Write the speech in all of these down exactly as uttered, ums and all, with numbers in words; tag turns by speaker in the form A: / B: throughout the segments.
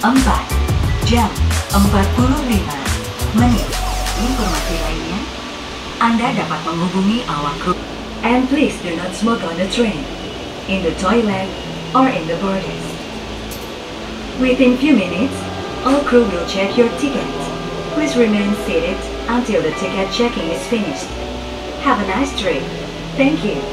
A: empat jam empat puluh lima menit. Informasi lainnya, Anda dapat menghubungi awak kru. And please do not smoke on the train, in the toilet, or in the boarders. Within few minutes, all crew will check your ticket. Please remain seated until the ticket checking is finished. Have a nice trip. Thank you.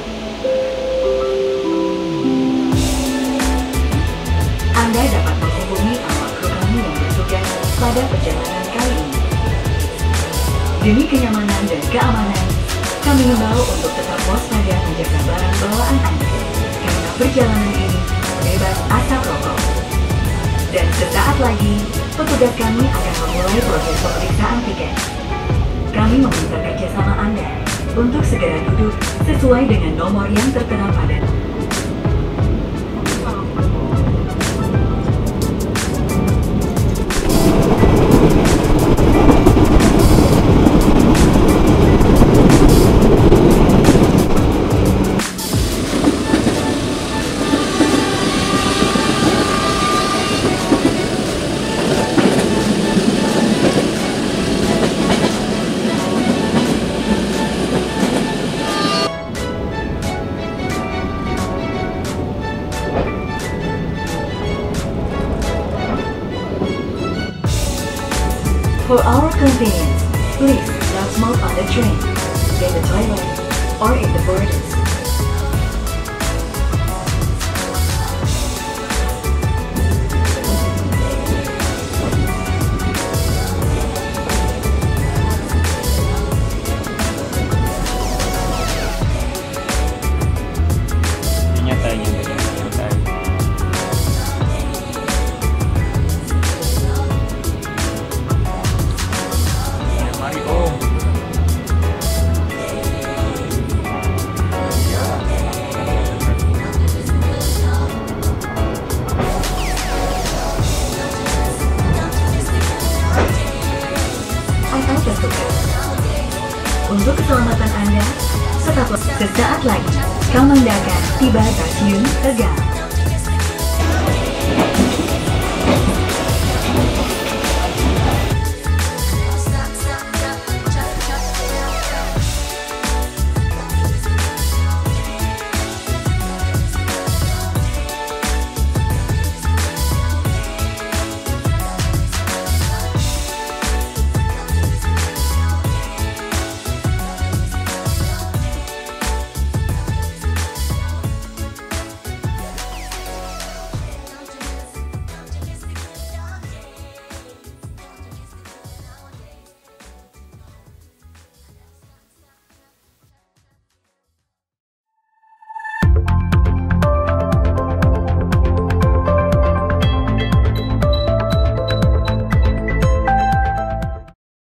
A: Anda dapat menghubungi awak kru kami yang bertugas pada perjalanan kali ini. Demi kenyamanan dan keamanan, kami himbau untuk tetap waspada menjaga barang bawaan Anda, karena perjalanan ini bebas asap rokok. Dan sesaat lagi, petugas kami akan memulai proses pemeriksaan tiket. Kami meminta kerjasama Anda untuk segera duduk sesuai dengan nomor yang tertera pada. For our convenience, please don't smoke on the train, in the toilet, or in the boarders. Untuk keselamatan Anda, tetaplah sesaat lagi kau mendakan tiba stasiun Tegal.